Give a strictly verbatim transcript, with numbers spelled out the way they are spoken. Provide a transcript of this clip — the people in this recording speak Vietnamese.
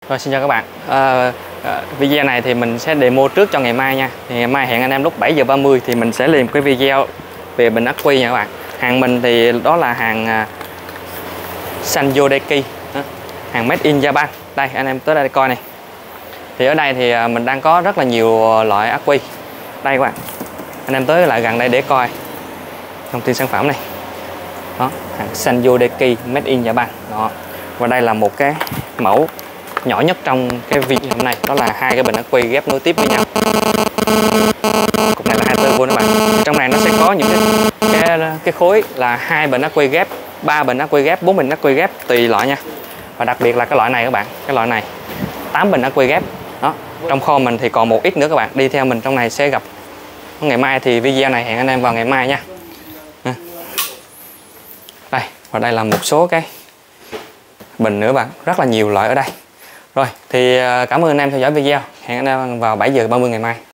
Rồi, xin chào các bạn. à, à, Video này thì mình sẽ demo trước cho ngày mai nha. Thì ngày mai hẹn anh em lúc bảy giờ ba mươi thì mình sẽ làm cái video về bình ắc quy nha các bạn. Hàng mình thì đó là hàng uh, Sanyo Deki, hàng made in Japan. Đây, anh em tới đây coi này. Thì ở đây thì uh, mình đang có rất là nhiều loại ắc quy. Đây các bạn, anh em tới lại gần đây để coi thông tin sản phẩm này. Đó, hàng Sanyo Deki made in Japan. Đó. Và đây là một cái mẫu nhỏ nhất trong cái video hôm nay, đó là hai cái bình ắc quy ghép nối tiếp với nhau. Cục này là hai mươi tư vôn các bạn. Trong này nó sẽ có những cái cái, cái khối là hai bình ắc quy ghép, ba bình ắc quy ghép, bốn bình ắc quy ghép tùy loại nha. Và đặc biệt là cái loại này các bạn, cái loại này tám bình ắc quy ghép. Đó, trong kho mình thì còn một ít nữa các bạn. Đi theo mình trong này sẽ gặp ngày mai, thì video này hẹn anh em vào ngày mai nha. Đây, và đây là một số cái bình nữa bạn, rất là nhiều loại ở đây. Rồi, thì cảm ơn anh em theo dõi video. Hẹn anh em vào bảy giờ ba mươi ngày mai.